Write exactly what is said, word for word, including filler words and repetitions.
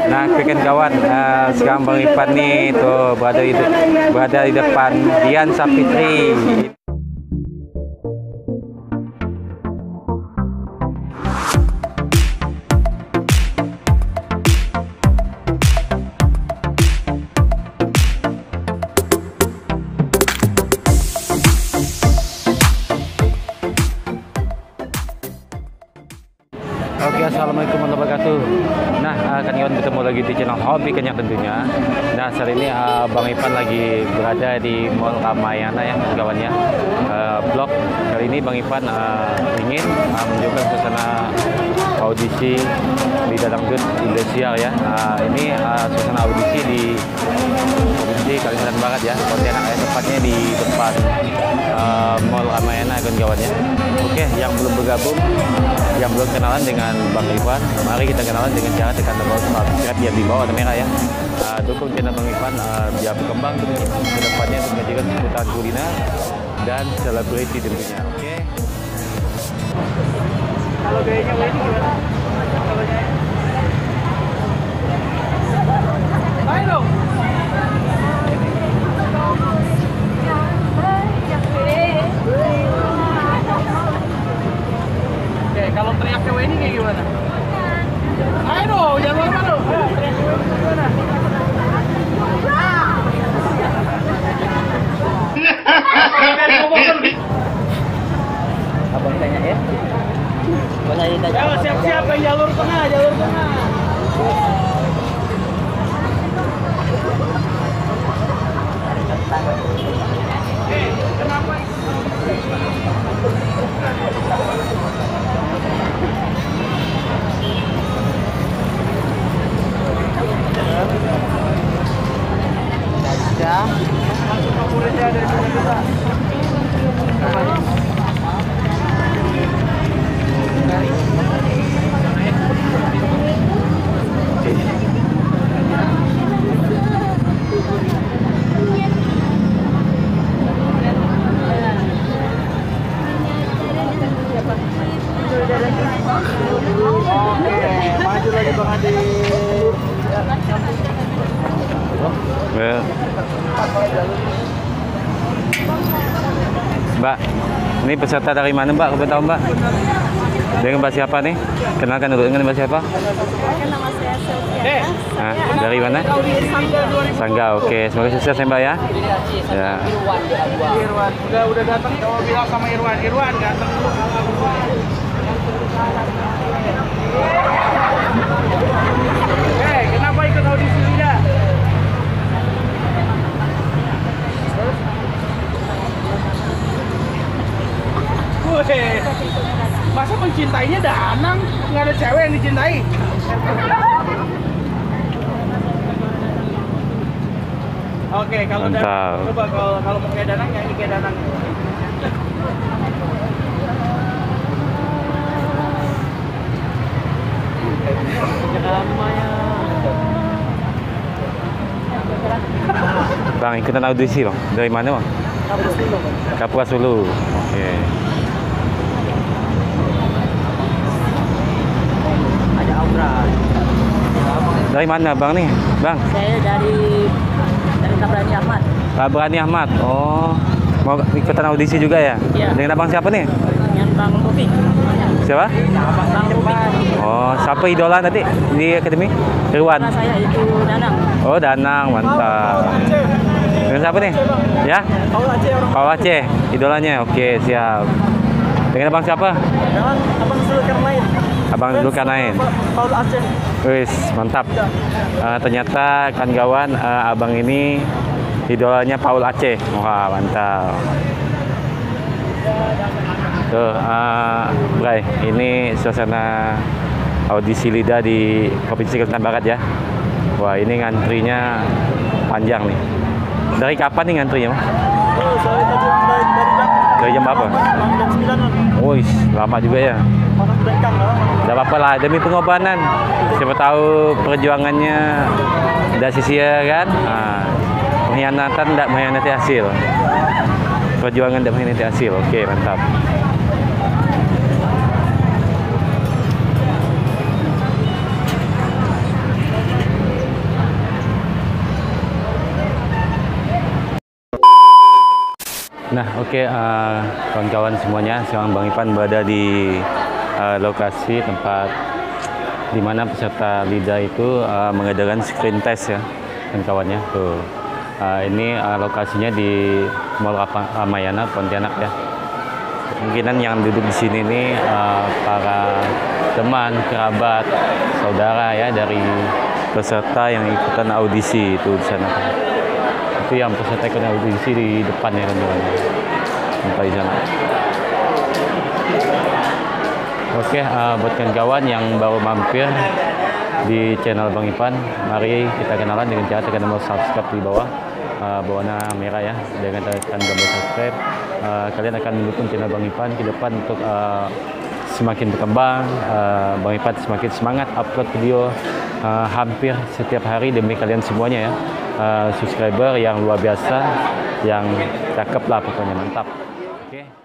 Nah, kan kawan, uh, sekarang Bang Ipan nih tuh berada di berada di depan Dian Sapitri. Oke, assalamualaikum warahmatullahi wabarakatuh. Nah, uh, kan kawan bertemu lagi di channel Hobi Kenyang tentunya. Nah, saat ini uh, Bang Ipan lagi berada di Mall Ramayana ya kawannya. Uh, blog kali ini Bang Ipan uh, ingin uh, menunjukkan suasana audisi di Dangdut Indosiar ya. Uh, ini uh, suasana audisi di Provinsi Kalimantan Barat ya. Pontianak ya, tepatnya di depan uh, Mall Ramayana kawan-kawannya. Oke, yang belum bergabung, yang belum kenalan dengan Bang Ipan, mari kita kenalan dengan cara tekan tombol subscribe yang di bawah ada merah ya. Uh, dukung channel Bang Ipan uh, biar berkembang ke depannya untuk menjadikan seputar kuliner dan selebriti tentunya. Oke. Okay? Kalau gayanya ini gimana? Kalau gaya. Ayo dong. Oke, kalau teriak cewek ini kayak gimana? Ayo dong, jangan lama dong. Ayo, teriak cewek ini gimana? Abang tanya ya? Boleh ditanya. Ayo siap-siap yang jalur tengah, jalur tengah. Eh, kenapa? Ya. Masuk favoritnya dari kita. Oke, maju lagi Bang Adi. Well. Mbak, ini peserta dari mana Mbak? Kau tahu Mbak? Dengan Mbak siapa nih? Kenalkan dulu dengan Mbak siapa? Nama saya Sylvia. Nah, dari mana? Sangga, oke. Semoga sukses ya Mbak ya. Ya. Irwan, udah udah datang coba bilang sama Irwan, Irwan ganteng dulu. Eh, kenapa ikut audisi Lida? Wih, masa mencintainya Danang, nggak ada cewek yang dicintai? Oke, kalau Danang, coba kalau kalau mau kayak Danang, nyanyi kayak Danang. Bang, ikutan audisi Bang. Dari mana Bang? Kapuas Hulu. Oke. Ada Aura. Dari mana Bang nih? Bang? Saya dari dari Tabrani Ahmad. Tabrani Ahmad. Oh. Mau ikutan audisi juga ya? Iya. Dengan Abang siapa nih? Dengan Bang Taufik. Siapa? Bang Taufik. Oh, siapa idola tadi di akademi? Irwan. Karena saya itu Danang. Oh, Danang, mantap. Dengan siapa nih? Ya? Paul Aceh orang. Paul Aceh, idolanya. Oke, siap. Dengan Abang siapa? Dengan Abang Zulkarnain. Abang Zulkarnain. Paul Aceh. Wis, mantap. Uh, ternyata kawan-kawan uh, Abang ini idolanya Paul Aceh. Wah, mantap. Tuh, uh, Bray, ini suasana audisi Lida di Provinsi Kalimantan Barat ya. Wah, ini ngantrinya panjang nih. Dari kapan nih ngantrinya, Mas? Oh, saya tadi dari dari Dari jam berapa? jam sembilan. Wih, lama juga ya. Panas bengkang lah. Tidak apa-apa lah, demi pengorbanan. Siapa tahu perjuangannya tidak sia-sia kan? Nah, pengkhianatan tidak mengkhianati hasil. Perjuangan tidak mengkhianati hasil. Oke, mantap. Nah, oke, okay, uh, kawan-kawan semuanya, sekarang Bang Ipan berada di uh, lokasi tempat di mana peserta LIDA itu uh, mengadakan screen test ya, kawan-kawannya. Tuh, uh, ini uh, lokasinya di Mall Ramayana Pontianak ya. Kemungkinan yang duduk di sini nih uh, para teman, kerabat, saudara ya dari peserta yang ikutan audisi itu di sana. Itu yang peserta ikutan audisi di depan ya teman-teman. Sampai di sana. Oke, uh, buat kawan-kawan yang baru mampir di channel Bang Ipan, mari kita kenalan dengan cara tekan tombol subscribe di bawah, uh, berwarna merah ya. Dengan tekan tombol subscribe, uh, kalian akan mendukung channel Bang Ipan ke depan untuk uh, semakin berkembang. uh, Bang Ipan semakin semangat upload video uh, hampir setiap hari demi kalian semuanya ya. Uh, subscriber yang luar biasa, yang cakep lah pokoknya, mantap. Oke.